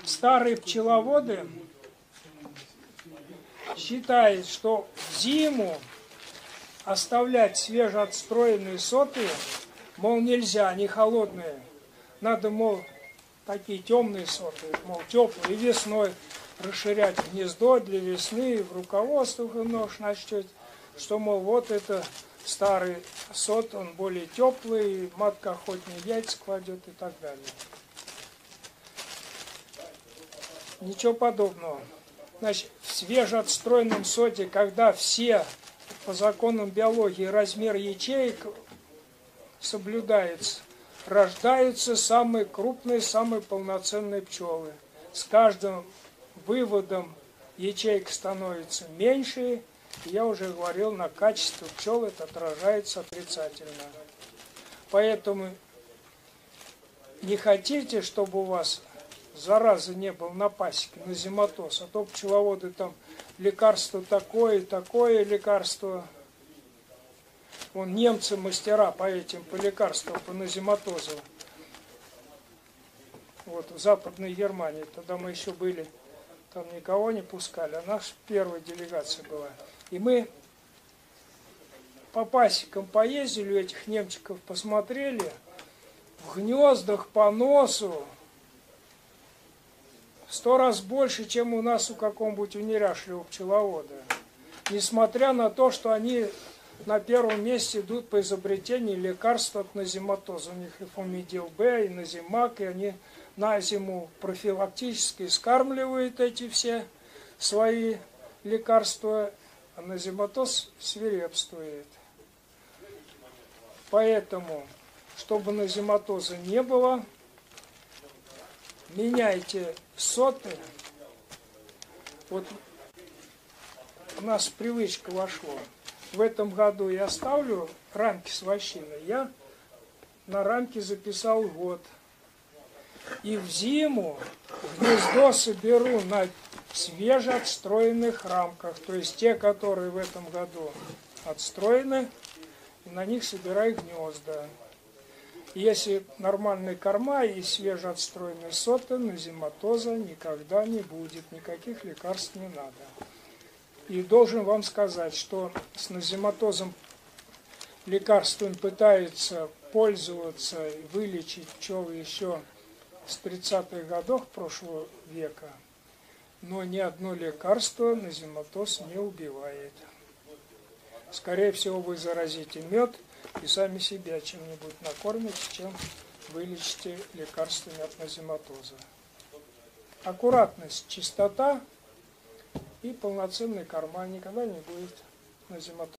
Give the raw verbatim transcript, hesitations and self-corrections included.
Старые пчеловоды считают, что в зиму оставлять свежеотстроенные соты, мол, нельзя, они холодные. Надо, мол, такие темные соты, мол, теплые. И весной расширять гнездо для весны. И в руководствах нож начнет, что, мол, вот это старый сот, он более теплый, матка охотнее яйца кладет и так далее. Ничего подобного. Значит, в свежеотстроенном соте, когда все по законам биологии размер ячеек соблюдается, рождаются самые крупные, самые полноценные пчелы. С каждым выводом ячейка становится меньше. Я уже говорил, на качество пчел это отражается отрицательно. Поэтому не хотите, чтобы у вас заразы не было на пасеке, на зиматоз, а то пчеловоды там лекарство такое, такое лекарство. Вон немцы мастера по этим, по лекарствам, по назематозу. Вот в Западной Германии, тогда мы еще были, там никого не пускали, а наша первая делегация была. И мы по пасекам поездили, у этих немчиков посмотрели, в гнездах по носу в сто раз больше, чем у нас у какого-нибудь неряшливого пчеловода. Несмотря на то, что они на первом месте идут по изобретению лекарств от назематоза. У них и фумидил Б, и наземак, и они на зиму профилактически скармливают эти все свои лекарства, а назематоз свирепствует. Поэтому, чтобы назематоза не было, меняйте соты. Вот у нас привычка вошла. В этом году я ставлю рамки с вощиной. Я на рамке записал год. И в зиму гнездо соберу на свежеотстроенных рамках. То есть те, которые в этом году отстроены, и на них собираю гнезда. Если нормальные корма и свежеотстроенные соты, назематоза никогда не будет, никаких лекарств не надо. И должен вам сказать, что с назематозом лекарством пытаются пользоваться и вылечить пчелы еще с тридцатых годов прошлого века, но ни одно лекарство назематоз не убивает. Скорее всего, вы заразите мед и сами себя чем-нибудь накормите, чем вылечите лекарствами от назематоза. Аккуратность, чистота и полноценный корма, никогда не будет назематоза.